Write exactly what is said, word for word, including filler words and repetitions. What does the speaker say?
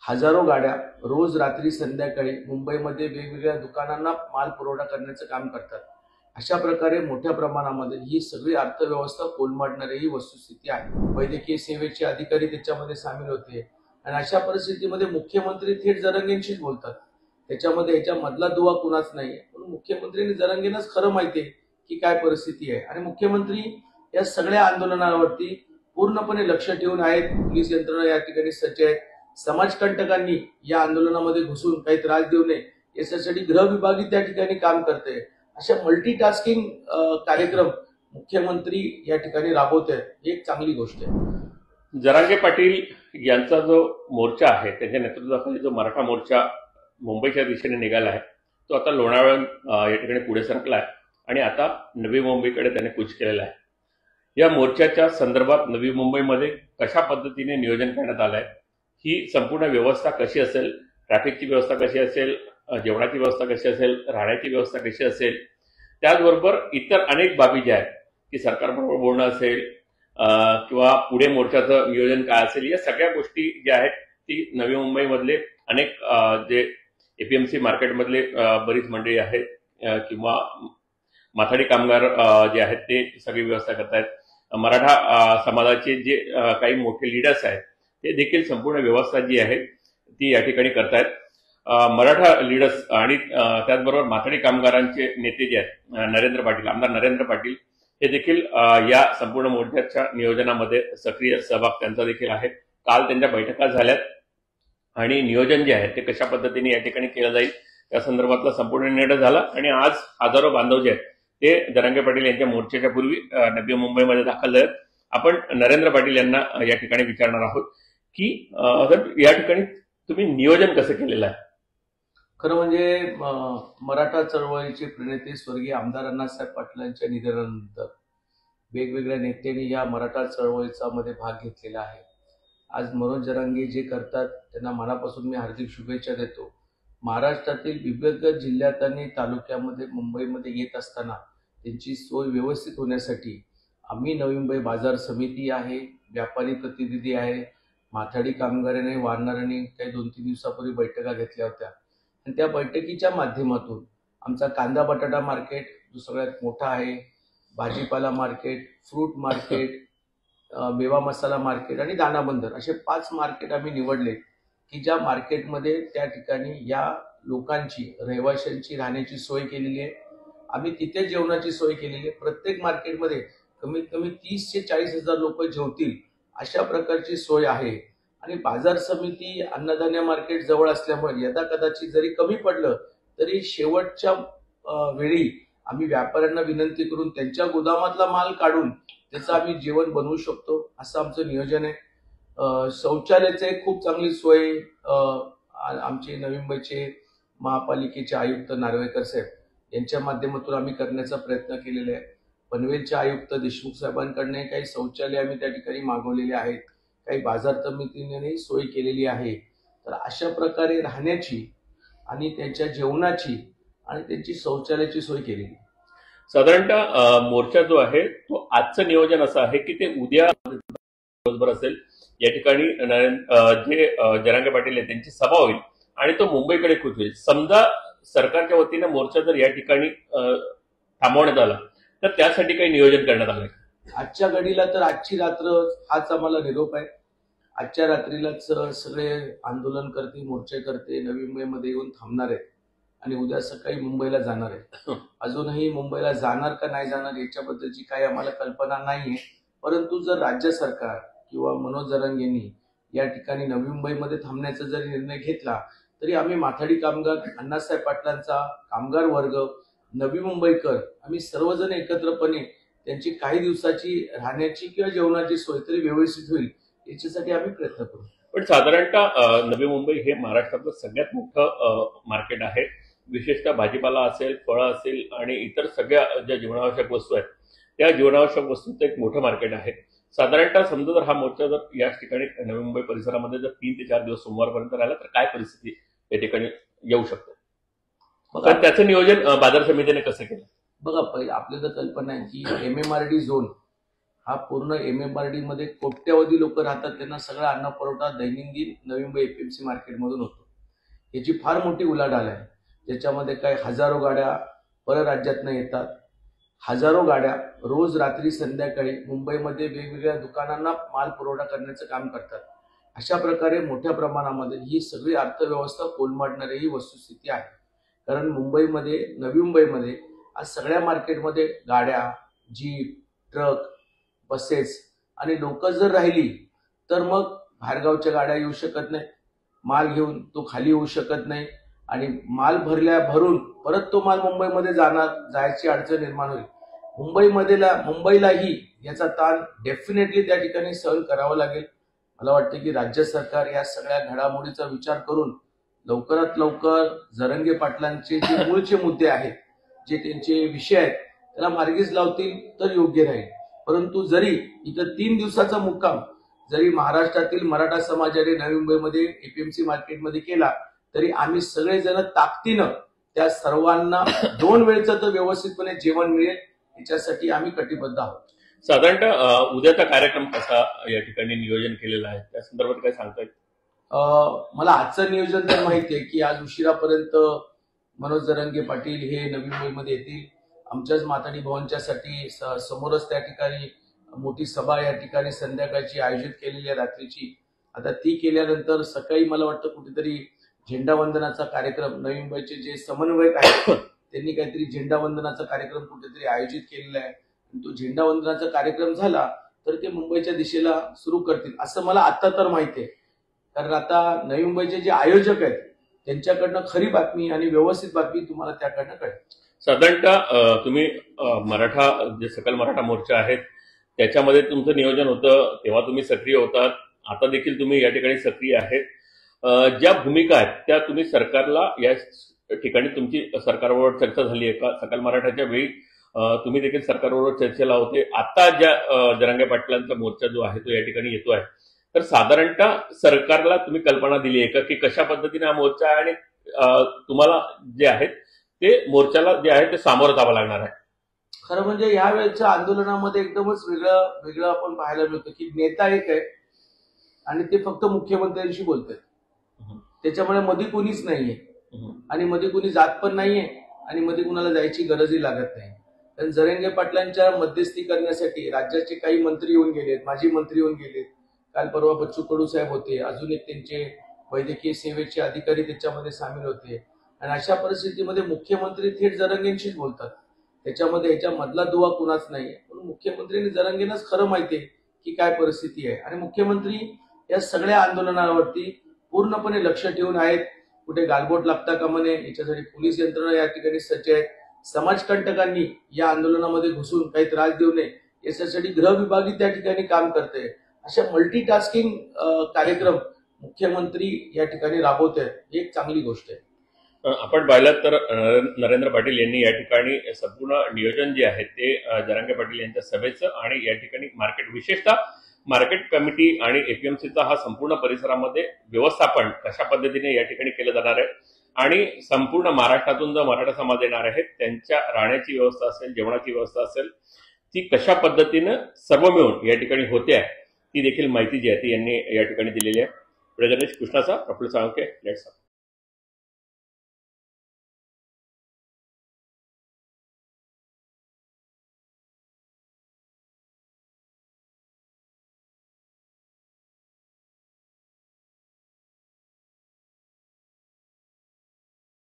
हजारो गाड्या रोज रात्री संध्याकाळी मुंबईमध्ये वेगवेगळ्या दुकानांना माल पुरवठा करण्याचं काम करतात। अशा प्रकारे मोठ्या प्रमाणामध्ये ही सगळी अर्थव्यवस्था कोलमडणारी ही वस्तुस्थिती आहे। वैद्यकीय सेवेचे अधिकारी त्याच्यामध्ये सामील होते आणि अशा परिस्थितीमध्ये मुख्यमंत्री थेट जरांगेंशीच बोलतात। त्याच्यामध्ये याच्या मधला दुवा कुणाच नाही, पण मुख्यमंत्र्यांनी जरांगेंनाच खरं माहिती आहे की काय परिस्थिती आहे आणि मुख्यमंत्री या सगळ्या आंदोलनावरती पूर्णपणे लक्ष ठेवून आहेत। पोलीस यंत्रणा या ठिकाणी सज्ज आहे। समाजकंटकांनी या आंदोलनामध्ये घुसून काही त्रास देऊ नये याच्यासाठी गृह विभागही त्या ठिकाणी काम करते। अशा मल्टीटास्किंग कार्यक्रम मुख्यमंत्री या ठिकाणी राबवत आहेत, ही एक चांगली गोष्ट आहे। जरांगे पाटील यांचा जो मोर्चा आहे त्याच्या नेतृत्वाखाली जो मराठा मोर्चा मुंबईच्या दिशेने निघाला आहे तो आता लोणावळा या ठिकाणी पुढे सरकला आहे आणि आता नवी मुंबईकडे त्याने कूच केलेला आहे। या मोर्चाच्या संदर्भात नवी मुंबईमध्ये कशा पद्धतीने नियोजन करण्यात आलं आहे, ही संपूर्ण व्यवस्था कशी असेल, ट्रॅफिकची व्यवस्था कशी असेल, जेवणाची व्यवस्था कशी असेल, राहण्याची व्यवस्था कशी असेल, त्याचबरोबर इतर अनेक बाबी ज्या आहेत की सरकारबरोबर बोलणं असेल किंवा पुढे मोर्चाचं नियोजन काय असेल, या सगळ्या गोष्टी ज्या आहेत ती नवी मुंबईमधले अनेक जे एपीएमसी मार्केटमधले बरीच मंडळी आहेत किंवा माथाडी कामगार जे आहेत ते सगळी व्यवस्था करतायत। मराठा समाजाचे जे काही मोठे लीडर्स आहेत ते देखील संपूर्ण व्यवस्था जी आहे ती या ठिकाणी करतायत। मराठा लीडर्स आणि त्याचबरोबर माथाडी कामगारांचे नेते जे आहेत नरेंद्र पाटील, आमदार नरेंद्र पाटील, हे देखील या संपूर्ण मोर्चाच्या नियोजनामध्ये सक्रिय सहभाग त्यांचा देखील आहे। काल त्यांच्या बैठका झाल्यात आणि नियोजन जे आहे ते कशा पद्धतीने या ठिकाणी केलं जाईल या संदर्भातला संपूर्ण निर्णय झाला आणि आज हजारो बांधव जे आहेत ते जरांगे पाटील यांच्या मोर्चाच्या पूर्वी नवी मुंबईमध्ये दाखल झाले। आपण नरेंद्र पाटील यांना या ठिकाणी विचारणार आहोत की या ठिकाणी तुम्ही नियोजन कसं केलेलं आहे? खरं म्हणजे मराठा चळवळीचे प्रणेते स्वर्गीय आमदार अण्णासाहेब पाटलांच्या निधनानंतर वेगवेगळ्या नेत्यांनी या मराठा चळवळीचा मध्ये भाग घेतलेला आहे। आज मनोज जरांगे जे करतात त्यांना मनापासून मी हार्दिक शुभेच्छा देतो। महाराष्ट्रातील विविध जिल्ह्यात आणि तालुक्यामध्ये मुंबईमध्ये येत असताना त्यांची सोय व्यवस्थित होण्यासाठी आम्ही नवी मुंबई बाजार समिती आहे, व्यापारी प्रतिनिधी आहे, माथाडी कामगारांनी वारणाऱ्यांनी काही दोन तीन दिवसापूर्वी बैठका घेतल्या होत्या आणि त्या बैठकीच्या माध्यमातून आमचा कांदा बटाटा मार्केट जो सगळ्यात मोठा आहे, भाजीपाला मार्केट, फ्रूट मार्केट, मेवा मसाला मार्केट आणि दाणा बंदर असे पाच मार्केट आम्ही निवडले की ज्या मार्केटमध्ये त्या ठिकाणी या लोकांची रहिवाशांची राहण्याची सोय केलेली आहे। आम्ही तिथे जेवणाची सोय केलेली आहे। प्रत्येक मार्केटमध्ये कमीत कमी तीस ते चाळीस हजार लोक जेवतील अशा प्रकारची सोय आहे आणि बाजार समिती अन्नधान्य मार्केट जवळ असल्यामुळे यदा कदाचित जरी कमी पडलं तरी शेवटच्या वेळी आम्ही व्यापाऱ्यांना विनंती करून त्यांच्या गोदामातला माल काढून त्याचं आम्ही जेवण बनवू शकतो असं आमचं नियोजन आहे। शौचालयाची खूप चांगली सोय आमचे नवी मुंबईचे महापालिकेचे आयुक्त नार्वेकर साहेब यांच्या माध्यमातून आम्ही करण्याचा प्रयत्न केलेला आहे। पनवेलचे आयुक्त देशमुख साहेबांकडून काही शौचालय आम्ही त्या ठिकाणी मागवलेले आहेत, काही बाजार समितीने सोय केलेली आहे। तर अशा प्रकारे राहण्याची आणि त्यांच्या जेवणाची आणि त्यांची शौचालयाची सोय केलेली। साधारणतः मोर्चा जो आहे तो आजचं नियोजन असं आहे की ते उद्या दिवसभर असेल, या ठिकाणी जे जरांगे पाटील आहेत त्यांची सभा होईल आणि तो मुंबईकडे कूच होईल। समजा सरकारच्या वतीने मोर्चा जर या ठिकाणी थांबवण्यात आला तर त्यासाठी काही नियोजन करण्यात आलं? आजच्या घडीला तर आजची रात्र हाच आम्हाला निरोप आहे। आजच्या रात्रीलाच सगळे आंदोलन करते, मोर्चे करते नवी मुंबईमध्ये येऊन थांबणार आहेत आणि उद्या सकाळी मुंबईला जाणार आहेत। अजूनही मुंबईला जाणार का नाही जाणार याच्याबद्दलची काही आम्हाला कल्पना नाहीये, परंतु जर राज्य सरकार किंवा मनोज जरांगेंनी या ठिकाणी नवी मुंबईमध्ये थांबण्याचा जरी निर्णय घेतला तरी आम्ही माथाडी कामगार, अण्णासाहेब पाटलांचा कामगार वर्ग, नवी मुंबईकर आम्ही सर्वजण एकत्रपणे त्यांची काही दिवसाची राहण्याची किंवा जेवणाची सोय तरी व्यवस्थित होईल याच्यासाठी आम्ही प्रयत्न करू। पण साधारणतः नवी मुंबई हे महाराष्ट्रातलं सगळ्यात मोठं मार्केट आहे। विशेषतः भाजीपाला असेल, फळं असेल आणि इतर सगळ्या ज्या जीवनावश्यक वस्तू आहेत त्या जीवनावश्यक वस्तूंचं एक मोठं मार्केट आहे। साधारणतः समजा जर हा मोर्चा जर या ठिकाणी नवी मुंबई परिसरामध्ये जर तीन ते चार दिवस सोमवारपर्यंत राहिला तर काय परिस्थिती या ठिकाणी येऊ शकते? तर त्याचं नियोजन बाजार समितीने कसं केलं? बघा, पहिले आपल्याला कल्पना आहे की M M R D zone हा पूर्ण एम एम आर डी मध्ये कोट्यवधी लोक राहतात, त्यांना सगळा अन्न पुरवठा दैनंदिन नवी मुंबई एपीएमसी मार्केटमधून होतो. याची फार मोठी उलाढाल आहे, ज्याच्यामध्ये काही हजारो गाड्या परराज्यातनं येतात. हजारो गाड्या रोज रात्री संध्याकाळी मुंबईमध्ये वेगवेगळ्या दुकानांना माल पुरवठा करण्याचं काम करतात. अशा प्रकारे मोठ्या प्रमाणामध्ये ही सगळी अर्थव्यवस्था कोलमडणारी ही वस्तुस्थिती आहे. कारण मुंबईमध्ये, नवी मुंबईमध्ये आज सगळ्या मार्केटमध्ये गाड्या, जीप, ट्रक, बसेस आणि लोक जर राहिली तर मग बाहेरगावच्या गाड्या येऊ शकत नाही, माल घेऊन तो खाली येऊ शकत नाही आणि माल भरल्या भरून परत तो माल मुंबईमध्ये जाणार, जायची अडचण निर्माण होईल. मुंबईमध्ये मुंबईलाही याचा ताण डेफिनेटली त्या ठिकाणी सहन करावा लागेल. मला वाटतं की राज्य सरकार या सगळ्या घडामोडीचा विचार करून लवकरात लवकर जरांगे पाटलांचे जे मूळचे मुद्दे आहेत, जे त्यांचे विषय आहेत, त्याला मार्गीच लावतील तर योग्य राहील. परंतु जरी इथं तीन दिवसाचा मुक्काम जरी महाराष्ट्रातील मराठा समाजाने नवी मुंबईमध्ये एपीएमसी मार्केटमध्ये केला तरी आम्ही सगळेजण ताकदीनं त्या सर्वांना दोन वेळचं तर व्यवस्थितपणे जेवण मिळेल याच्यासाठी आम्ही कटिबद्ध आहोत. साधारणतः उद्याचा कार्यक्रम कसा या ठिकाणी नियोजन केलेला आहे त्या संदर्भात काय सांगता येईल? मला आजचं नियोजन तर माहिती आहे की आज उशिरापर्यंत मनोज जरांगे पाटील हे नवी मुंबईमध्ये येतील. आमच्याच माताडी भवनच्यासाठी समोरच त्या ठिकाणी मोठी सभा या ठिकाणी संध्याकाळची आयोजित केलेली आहे रात्रीची. आता ती केल्यानंतर सकाळी मला वाटतं कुठेतरी झेंडावंदनाचा कार्यक्रम, नवी मुंबईचे जे समन्वयक आहेत त्यांनी काहीतरी झेंडावंदनाचा कार्यक्रम कुठेतरी आयोजित केलेला आहे. तो झेंडावंदनाचा कार्यक्रम झाला तर ते मुंबईच्या दिशेला सुरू करतील असं मला आता तर माहिती आहे. कारण आता नवी मुंबईचे जे आयोजक आहेत त्यांच्याकडनं खरी बातमी आणि व्यवस्थित बातमी तुम्हाला त्याकडनं कळेल. साधारणतः तुम्ही मराठा जे सकल मराठा मोर्चा आहेत त्याच्यामध्ये तुमचं नियोजन होतं तेव्हा तुम्ही सक्रिय होतात, आता देखील तुम्ही या ठिकाणी सक्रिय आहेत. ज्या भूमिका आहेत त्या तुम्ही सरकारला या ठिकाणी तुमची सरकारबरोबर चर्चा झाली आहे का? सकल मराठाच्या वेळी तुम्ही देखील सरकारबरोबर चर्चेला होते. आता ज्या जरांगे पाटलांचा मोर्चा जो आहे तो या ठिकाणी येतो आहे, तर साधारणतः सरकारला तुम्ही कल्पना दिली आहे का की कशा पद्धतीने हा मोर्चा आहे आणि तुम्हाला जे आहेत ते मोर्चाला जे आहे ते सामोरं जावं लागणार आहे? खरं म्हणजे या वेळेच्या आंदोलनामध्ये एकदमच वेगळं वेगळं आपण पाहायला मिळतं की नेता एक आहे आणि ते फक्त मुख्यमंत्र्यांशी बोलतात. त्याच्यामुळे मध्ये कोणीच नाहीये आणि मध्ये कोणी जात पण नाहीये आणि मध्ये कुणाला जायची गरजही लागत नाही. कारण जरांगे पाटलांच्या मध्यस्थी करण्यासाठी राज्याचे काही मंत्री येऊन गेलेत, माजी मंत्री येऊन गेलेत. काल परवा बच्चू कडू साहेब होते, अजून एक त्यांचे वैद्यकीय सेवेचे अधिकारी त्याच्यामध्ये सामील होते आणि अशा परिस्थितीमध्ये मुख्यमंत्री थेट जरांगेंशीच बोलतात. त्याच्यामध्ये ह्याच्या मधला दुवा कुणाच नाहीये. म्हणून मुख्यमंत्र्यांनी जरांगेंनाच खरं माहितीये की काय परिस्थिती आहे आणि मुख्यमंत्री या सगळ्या आंदोलनावरती पूर्णपणे लक्ष ठेवून आहेत. कुठे गालबोट लागता कामा नये याच्यासाठी पोलीस यंत्रणा या ठिकाणी सज्ज आहे. समाजकंटकांनी या आंदोलनामध्ये घुसून काही त्रास देऊ नये याच्यासाठी गृह विभागही त्या ठिकाणी काम करते. अशा मल्टीटास्किंग कार्यक्रम मुख्यमंत्री या ठिकाणी राबवत आहेत, ही एक चांगली गोष्ट आहे. आपण पाहिलं तर नरेंद्र पाटील यांनी या ठिकाणी संपूर्ण नियोजन जे आहे ते जरांगे पाटील यांच्या सभेचं आणि या ठिकाणी मार्केट, विशेषतः मार्केट कमिटी आणि एपीएमसीचा हा संपूर्ण परिसरामध्ये व्यवस्थापन कशा पद्धतीने या ठिकाणी केलं जाणार आहे आणि संपूर्ण महाराष्ट्रातून जो मराठा समाज येणार आहे त्यांच्या राहण्याची व्यवस्था असेल, जेवणाची व्यवस्था असेल, ती कशा पद्धतीनं सर्व मिळून या ठिकाणी होते आहे ती देखील माहिती जी आहे ती यांनी या ठिकाणी दिलेली आहे. गणेश कृष्णाचा, प्रफुल्ल साळुंखे, लेट्स